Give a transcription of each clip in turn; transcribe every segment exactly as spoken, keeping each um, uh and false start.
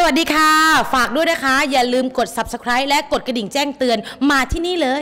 วัสดีค่ะฝากด้วยนะคะอย่าลืมกด ซับสไครบ์ และกดกระดิ่งแจ้งเตือนมาที่นี่เลย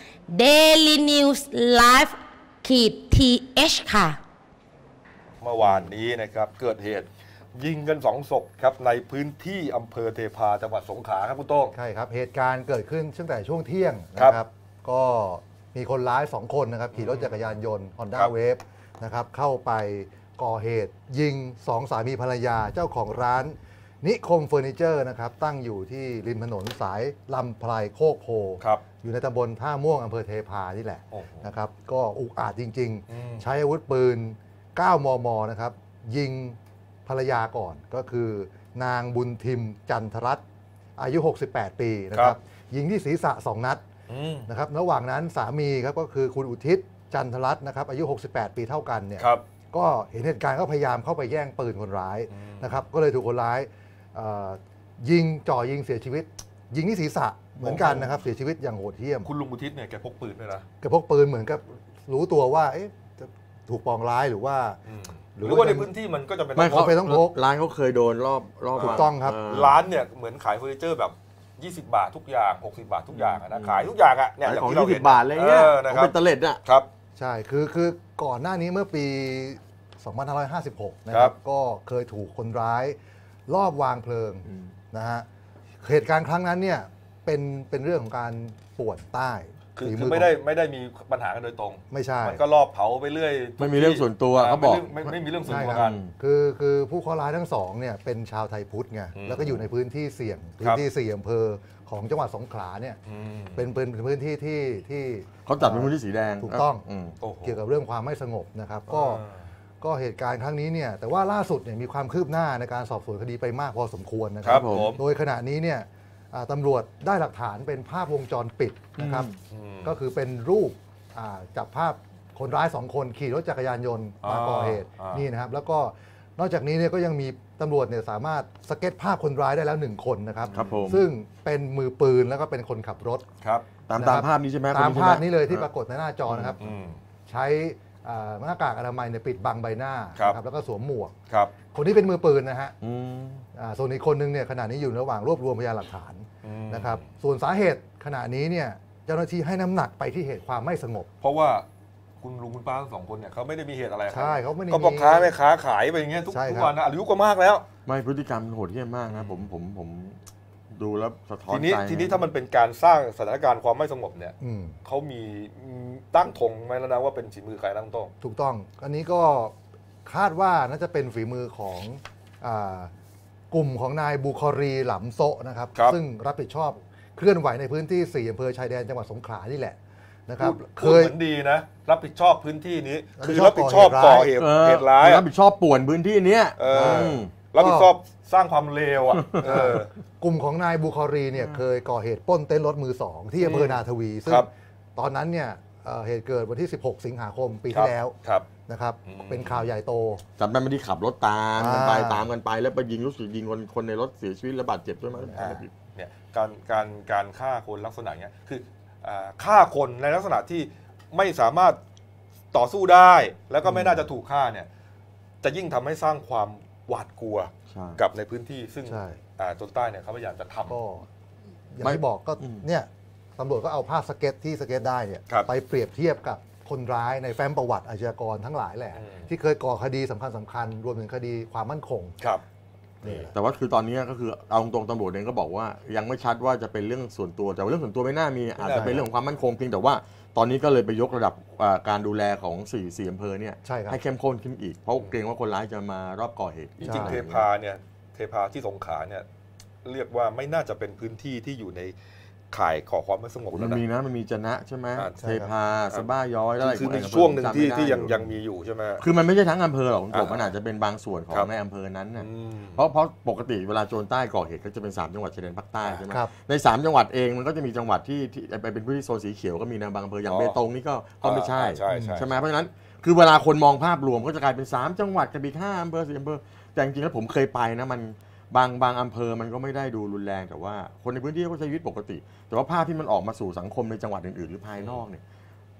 Daily News Live ขีด ที เอช ค่ะเมื่อวานนี้นะครับเกิดเหตุยิงกันสองศพครับในพื้นที่อำเภอเทพาจังหวัดสงขลาครับคุณโต้งใช่ครับเหตุการณ์เกิดขึ้นตั้งแต่ช่วงเที่ยงนะครับก็มีคนร้ายสองคนนะครับขี่รถจักรยานยนต์ Honda Wave นะครับเข้าไปก่อเหตุยิงสองสามีภรรยาเจ้าของร้านนิคมเฟอร์นิเจอร์นะครับตั้งอยู่ที่ริมถนนสายลำไพรโคกโพอยู่ในตำบลท่าม่วงอำเภอเทพานี่แหละนะครับก็อุกอาจจริงๆใช้อาวุธปืน เก้ามม นะครับยิงภรรยาก่อนก็คือนางบุญทิมจันทรัตน์อายุหกสิบแปดปีนะครับยิงที่ศีรษะสองนัดนะครับระหว่างนั้นสามีครับก็คือคุณอุทิศจันทรัตน์นะครับอายุหกสิบแปดปีเท่ากันเนี่ยก็เห็นเหตุการณ์ก็พยายามเข้าไปแย่งปืนคนร้ายนะครับก็เลยถูกคนร้ายยิงจ่อยิงเสียชีวิตยิงที่ศีรษะเหมือนกันนะครับเสียชีวิตอย่างโหดเหี้ยมคุณลุงอุทิศเนี่ยแกพกปืนด้วยนะแกพกปืนเหมือนกับรู้ตัวว่าจะถูกปองร้ายหรือว่าหรือว่าในพื้นที่มันก็จะเป็นไม่เขาไปต้องพกร้านเขาเคยโดนรอบรอบถูกต้องครับร้านเนี่ยเหมือนขายเฟอร์นิเจอร์แบบยี่สิบบาททุกอย่างหกสิบบาททุกอย่างนะขายทุกอย่างอ่ะเนี่ยของยี่สิบบาทอะไรเงี้ยของเป็นตะเล็ดอ่ะครับใช่คือคือก่อนหน้านี้เมื่อปีสองพันห้าร้อยห้าสิบหกนะครับก็เคยถูกคนร้ายลอบวางเพลิงนะฮะเหตุการณ์ครั้งนั้นเนี่ยเป็นเป็นเรื่องของการป่วนใต้คือไม่ได้ไม่ได้มีปัญหากันโดยตรงไม่ใช่มันก็รอบเผาไปเรื่อยไม่มีเรื่องส่วนตัวเขาบอกไม่ไม่มีเรื่องส่วนตัวกันคือคือผู้ข้อร้ายทั้งสองเนี่ยเป็นชาวไทยพุทธไงแล้วก็อยู่ในพื้นที่เสี่ยงพื้นที่สี่อำเภอของจังหวัดสงขลาเนี่ยเป็นเป็นพื้นที่ที่ที่เขาจัดเป็นพื้นที่สีแดงถูกต้องเกี่ยวกับเรื่องความไม่สงบนะครับก็ก็เหตุการณ์ครั้งนี้เนี่ยแต่ว่าล่าสุดเนี่ยมีความคืบหน้าในการสอบสวนคดีไปมากพอสมควรนะครับโดยขณะนี้เนี่ยตำรวจได้หลักฐานเป็นภาพวงจรปิดนะครับก็คือเป็นรูปจับภาพคนร้ายสองคนขี่รถจักรยานยนต์มาก่อเหตุนี่นะครับแล้วก็นอกจากนี้เนี่ยก็ยังมีตำรวจเนี่ยสามารถสเก็ตภาพคนร้ายได้แล้วหนึ่งคนนะครับซึ่งเป็นมือปืนแล้วก็เป็นคนขับรถครับตามตามภาพนี้ใช่ไหมตามภาพนี้เลยที่ปรากฏในหน้าจอนะครับใช้หน้ากากอนามัยเนี่ยปิดบังใบหน้าครับแล้วก็สวมหมวกคนนี้เป็นมือปืนนะฮะส่วนอีกคนนึงเนี่ยขณะนี้อยู่ระหว่างรวบรวมพยานหลักฐานนะครับส่วนสาเหตุขณะนี้เนี่ยเจ้าหน้าที่ให้น้ำหนักไปที่เหตุความไม่สงบเพราะว่าคุณลุงคุณป้าทั้งสองคนเนี่ยเขาไม่ได้มีเหตุอะไรใช่เขาไม่ได้ก็บอกค้าไม่ค้าขายไปอย่างเงี้ยทุกวันนะอายุก็มากแล้วไม่พฤติกรรมโหดเหี้ยมมากนะผมผมผมดูแล้วสะท้อนใจทีนี้ทีนี้ถ้ามันเป็นการสร้างสถานการณ์ความไม่สงบเนี่ยเขามีตั้งธงไหมแล้วนะว่าเป็นฝีมือใครตั้งต้นถูกต้องอันนี้ก็คาดว่าน่าจะเป็นฝีมือของกลุ่มของนายบุคอรีหลำโซะนะครับซึ่งรับผิดชอบเคลื่อนไหวในพื้นที่สี่อำเภอชายแดนจังหวัดสงขลานี่แหละนะครับเคยเหมือนดีนะรับผิดชอบพื้นที่นี้คือรับผิดชอบก่อเหตุเหตุร้ายรับผิดชอบป่วนพื้นที่นี้รับผิดชอบสร้างความเลวอ่ะกลุ่มของนายบุคอรีเนี่ยเคยก่อเหตุปล้นเต็นท์รถมือสองที่อำเภอนาทวีซึ่งตอนนั้นเนี่ยเหตุเกิดวันที่สิบหกสิงหาคมปีที่แล้วนะครับเป็นข่าวใหญ่โตจำได้ไม่ได้ขับรถตามกันไปตามกันไปแล้วไปยิงรู้สึกยิงคนคนในรถเสียชีวิตและบาดเจ็บด้วยมั้ยเนี่ยการการการฆ่าคนลักษณะเนี้ยคือฆ่าคนในลักษณะที่ไม่สามารถต่อสู้ได้แล้วก็ไม่น่าจะถูกฆ่าเนี่ยจะยิ่งทำให้สร้างความหวาดกลัวกับในพื้นที่ซึ่งโจนใต้เนี่ยเขาพยายามจะทำก็อย่างที่บอกก็เนี่ยตำรวจก็เอาภาพสเก็ตที่สเก็ตได้เนี่ยไปเปรียบเทียบกับคนร้ายในแฟ้มประวัติอาชญากรทั้งหลายแหละที่เคยก่อคดีสำคัญสำคัญรวมถึงคดีความมั่นคงครับแต่ว่าคือตอนนี้ก็คือเอาตรงๆตำรวจเองก็บอกว่ายังไม่ชัดว่าจะเป็นเรื่องส่วนตัวแต่เรื่องส่วนตัวไม่น่ามีอาจจะเป็นเรื่องของความมั่นคงเพียงแต่ว่าตอนนี้ก็เลยไปยกระดับการดูแลของสี่สี่อำเภอเนี่ยให้เข้มข้นขึ้นอีกเพราะเกรงว่าคนร้ายจะมารอบก่อเหตุจริงๆเทพาเนี่ยเทพาที่สงขลาเนี่ยเรียกว่าไม่น่าจะเป็นพื้นที่ที่อยู่ในข่ายก่อความไม่สงบมันมีนะมันมีจะนะใช่ไหมเทพาสบ้าย้อยอะไรคือมีช่วงหนึ่งที่ที่ยังยังมีอยู่ใช่ไหมคือมันไม่ใช่ทั้งอำเภอหรอกผมมันอาจจะเป็นบางส่วนของในอำเภอนั้นนะเพราะเพราะปกติเวลาโจรใต้ก่อเหตุก็จะเป็นสามจังหวัดชายแดนภาคใต้ใช่ไหมในสามจังหวัดเองมันก็จะมีจังหวัดที่ที่ไปเป็นพื้นที่โซนสีเขียวก็มีนะบางอำเภออย่างเบตงนี่ก็ก็ไม่ใช่ใช่ไหมเพราะฉะนั้นคือเวลาคนมองภาพรวมก็จะกลายเป็นสามจังหวัดกับอีกห้าอำเภอสี่อำเภอแต่จริงๆแล้วผมเคยไปนะมันบางบางอำเภอมันก็ไม่ได้ดูรุนแรงแต่ว่าคนในพื้นที่ก็ใช้ชีวิตปกติแต่ว่าภาพที่มันออกมาสู่สังคมในจังหวัดอื่นๆหรือภายนอกเนี่ย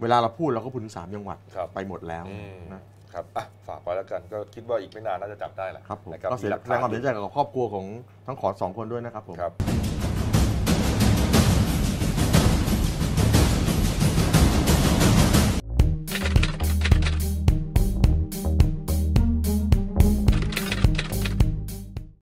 เวลาเราพูดเราก็พูดถึงสามจังหวัดครับไปหมดแล้วอืมนะครับอ่ะฝากไว้แล้วกันก็คิดว่าอีกไม่นานน่าจะจับได้แหละครับผมนะครับก็เสียมีหลักแสดฐานงความเสียใจกับครอบครัวของทั้งขอสองคนด้วยนะครับผมครับ